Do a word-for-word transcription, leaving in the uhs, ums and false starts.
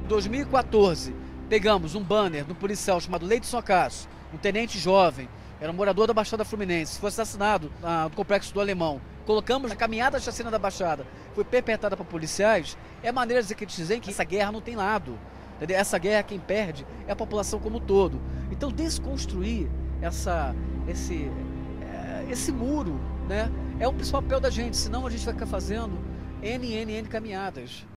dois mil e quatorze, pegamos um banner do policial chamado Leite Socasso, um tenente jovem, era um morador da Baixada Fluminense, foi assassinado ah, no Complexo do Alemão. Colocamos a caminhada da chacina da Baixada, foi perpetrada por policiais. É maneira de dizer que eles dizem que essa guerra não tem lado. Entendeu? Essa guerra, quem perde é a população como um todo. Então, desconstruir essa, esse, é, esse muro, né, é o principal papel da gente, senão a gente vai ficar fazendo N, N, N caminhadas.